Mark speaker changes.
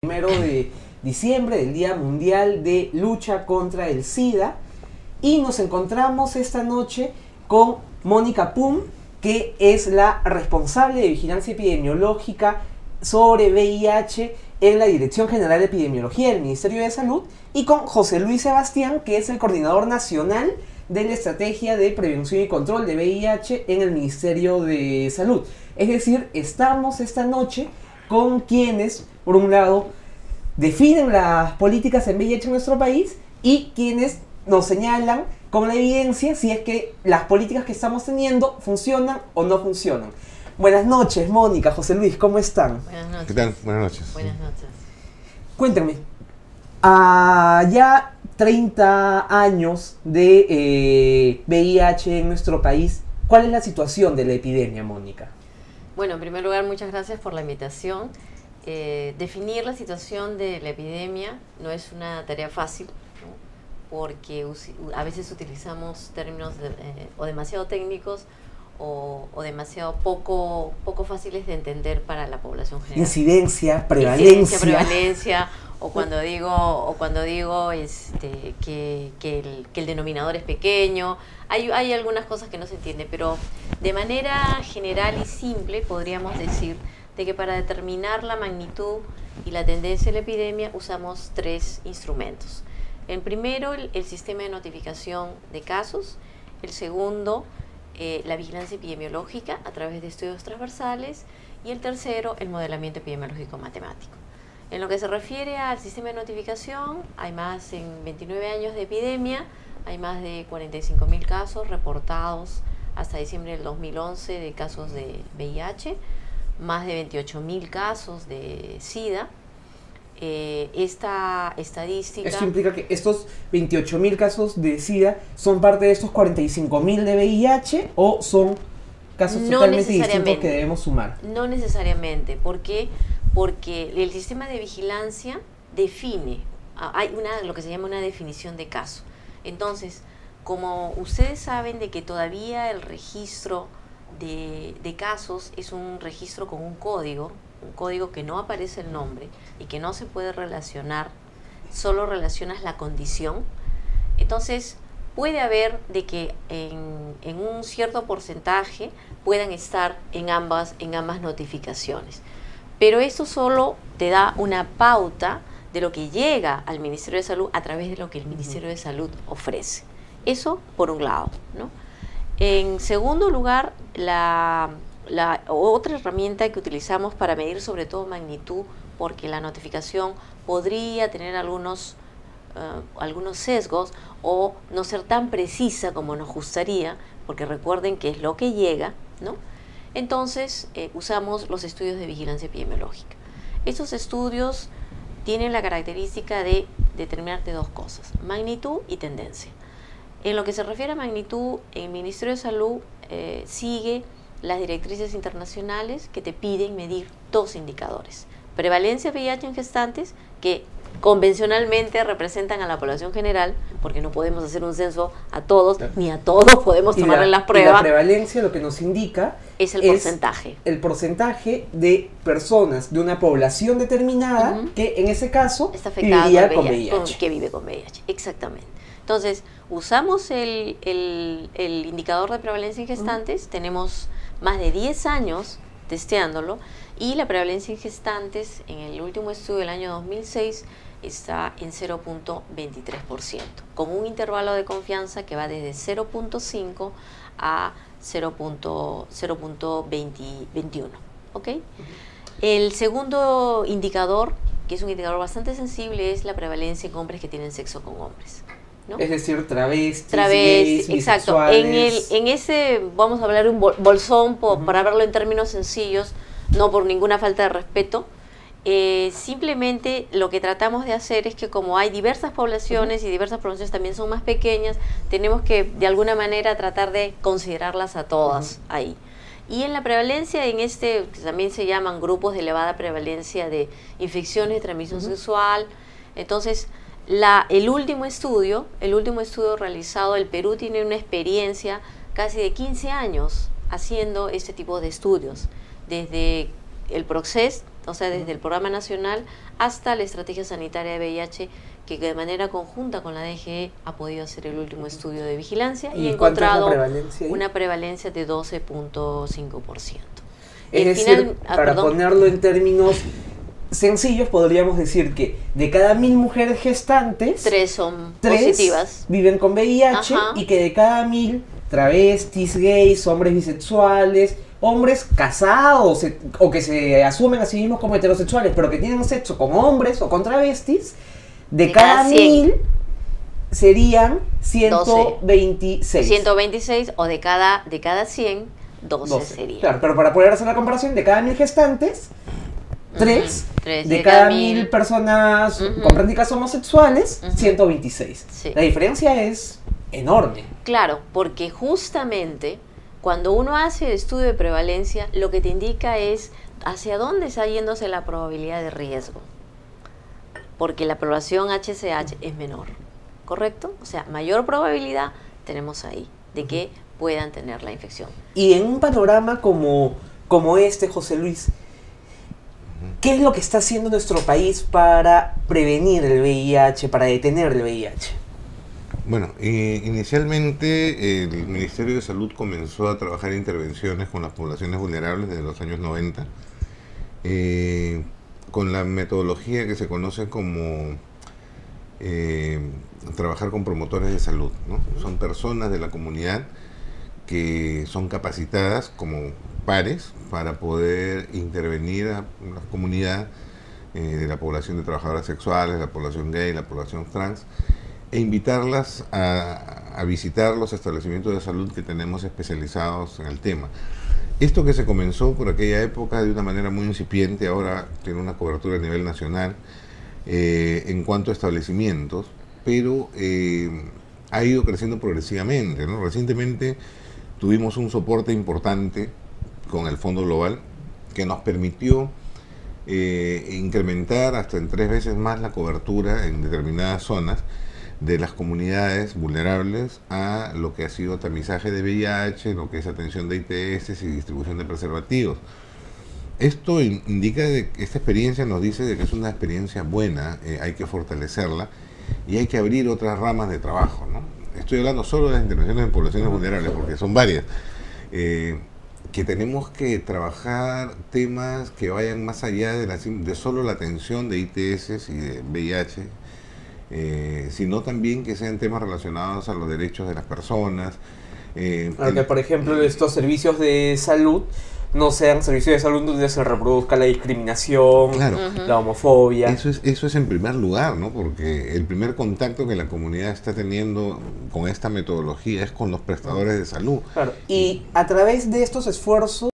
Speaker 1: 1 de diciembre, del Día Mundial de Lucha contra el SIDA, y nos encontramos esta noche con Mónica Pum, que es la responsable de vigilancia epidemiológica sobre VIH en la Dirección General de Epidemiología del Ministerio de Salud, y con José Luis Sebastián, que es el coordinador nacional de la Estrategia de Prevención y Control de VIH en el Ministerio de Salud. Es decir, estamos esta noche con quienes, por un lado, definen las políticas en VIH en nuestro país y quienes nos señalan con la evidencia si es que las políticas que estamos teniendo funcionan o no funcionan. Buenas noches, Mónica, José Luis, ¿cómo están?
Speaker 2: Buenas noches.
Speaker 3: ¿Qué tal? Buenas noches.
Speaker 2: Buenas noches.
Speaker 1: Cuéntenme, ya 30 años de VIH en nuestro país, ¿cuál es la situación de la epidemia, Mónica?
Speaker 2: Bueno, en primer lugar, muchas gracias por la invitación. Definir la situación de la epidemia no es una tarea fácil, ¿no? Porque a veces utilizamos términos o demasiado técnicos o demasiado poco fáciles de entender para la población general.
Speaker 1: Incidencia, prevalencia.
Speaker 2: O cuando digo que el denominador es pequeño. Hay algunas cosas que no se entienden, pero de manera general y simple podríamos decir de que para determinar la magnitud y la tendencia de la epidemia usamos 3 instrumentos. El primero, el sistema de notificación de casos. El segundo, la vigilancia epidemiológica a través de estudios transversales. Y el tercero, el modelamiento epidemiológico matemático. En lo que se refiere al sistema de notificación, hay más en 29 años de epidemia, hay más de 45.000 casos reportados hasta diciembre del 2011 de casos de VIH, más de 28.000 casos de SIDA. Esta estadística...
Speaker 1: Esto implica que estos 28.000 casos de SIDA son parte de estos 45.000 de VIH o son casos totalmente distintos que debemos sumar.
Speaker 2: No necesariamente. ¿Por qué? Porque el sistema de vigilancia define, hay lo que se llama una definición de caso. Entonces, como ustedes saben de que todavía el registro de casos es un registro con un código que no aparece el nombre y que no se puede relacionar, solo relacionas la condición. Entonces, puede haber de que en un cierto porcentaje puedan estar en ambas notificaciones. Pero esto solo te da una pauta de lo que llega al Ministerio de Salud a través de lo que el Ministerio de Salud ofrece. Eso por un lado, ¿no? En segundo lugar, la otra herramienta que utilizamos para medir sobre todo magnitud, porque la notificación podría tener algunos sesgos o no ser tan precisa como nos gustaría, porque recuerden que es lo que llega, ¿no? Entonces usamos los estudios de vigilancia epidemiológica. Estos estudios tienen la característica de determinarte 2 cosas, magnitud y tendencia. En lo que se refiere a magnitud, el Ministerio de Salud sigue las directrices internacionales que te piden medir 2 indicadores. Prevalencia de VIH en gestantes, que convencionalmente representan a la población general, porque no podemos hacer un censo a todos, ni a todos podemos tomarle las pruebas.
Speaker 1: Y la prevalencia lo que nos indica
Speaker 2: es el porcentaje.
Speaker 1: El porcentaje de personas de una población determinada que en ese caso
Speaker 2: está afectada
Speaker 1: con VIH.
Speaker 2: Que vive con VIH, exactamente. Entonces, usamos el indicador de prevalencia en gestantes, tenemos más de 10 años testeándolo, y la prevalencia en gestantes en el último estudio del año 2006 está en 0.23%, con un intervalo de confianza que va desde 0.5 a 0.21. ¿Ok? El segundo indicador, que es un indicador bastante sensible, es la prevalencia en hombres que tienen sexo con hombres, ¿no?
Speaker 1: Es decir, travestis, gays,
Speaker 2: exacto.
Speaker 1: bisexuales.
Speaker 2: En ese, vamos a hablar de un bolsón para verlo en términos sencillos, no por ninguna falta de respeto. Simplemente lo que tratamos de hacer es que como hay diversas poblaciones y diversas poblaciones también son más pequeñas, tenemos que de alguna manera tratar de considerarlas a todas ahí. Y en la prevalencia, que también se llaman grupos de elevada prevalencia de infecciones de transmisión sexual, entonces el último estudio realizado, el Perú tiene una experiencia casi de 15 años haciendo este tipo de estudios, desde el PROCES, o sea, desde el Programa Nacional hasta la Estrategia Sanitaria de VIH, que de manera conjunta con la DGE ha podido hacer el último estudio de vigilancia y ha
Speaker 1: cuánto es la
Speaker 2: encontrado
Speaker 1: prevalencia ahí?
Speaker 2: una prevalencia de 12.5%.
Speaker 1: Es decir, para ponerlo en términos sencillos, podríamos decir que de cada 1000 mujeres gestantes,
Speaker 2: 3 son
Speaker 1: 3
Speaker 2: positivas.
Speaker 1: viven con VIH. Ajá. Y que de cada 1000 travestis, gays, hombres bisexuales, hombres casados o que se asumen a sí mismos como heterosexuales, pero que tienen sexo con hombres o con travestis, de cada 1000 serían 126.
Speaker 2: 126 o de cada 100, 12 sería.
Speaker 1: Claro, pero para poder hacer la comparación, de cada 1000 gestantes, 3 de cada 1000 personas con prácticas homosexuales, 126. Sí. La diferencia es enorme.
Speaker 2: Claro, porque justamente cuando uno hace el estudio de prevalencia, lo que te indica es hacia dónde está yéndose la probabilidad de riesgo. Porque la población HCH es menor, ¿correcto? O sea, mayor probabilidad tenemos ahí de que puedan tener la infección.
Speaker 1: Y en un panorama como este, José Luis, ¿qué es lo que está haciendo nuestro país para prevenir el VIH, para detener el VIH?
Speaker 3: Bueno, inicialmente el Ministerio de Salud comenzó a trabajar intervenciones con las poblaciones vulnerables desde los años 90, con la metodología que se conoce como trabajar con promotores de salud, ¿no? Son personas de la comunidad que son capacitadas como pares para poder intervenir a la comunidad de la población de trabajadoras sexuales, la población gay, la población trans, e invitarlas a visitar los establecimientos de salud que tenemos especializados en el tema. Esto que se comenzó por aquella época de una manera muy incipiente, ahora tiene una cobertura a nivel nacional en cuanto a establecimientos, pero ha ido creciendo progresivamente, ¿no? Recientemente tuvimos un soporte importante con el Fondo Global que nos permitió incrementar hasta en 3 veces más la cobertura en determinadas zonas de las comunidades vulnerables a lo que ha sido tamizaje de VIH, lo que es atención de ITS y distribución de preservativos. Esto indica que esta experiencia nos dice de que es una experiencia buena, hay que fortalecerla y hay que abrir otras ramas de trabajo, ¿no? Estoy hablando solo de las intervenciones en poblaciones vulnerables porque son varias, que tenemos que trabajar temas que vayan más allá de solo la atención de ITS y de VIH, sino también que sean temas relacionados a los derechos de las personas.
Speaker 1: Aunque, por ejemplo, estos servicios de salud no sean servicios de salud donde se reproduzca la discriminación, claro, la homofobia.
Speaker 3: Eso es en primer lugar, ¿no? Porque el primer contacto que la comunidad está teniendo con esta metodología es con los prestadores de salud.
Speaker 1: Claro. Y a través de estos esfuerzos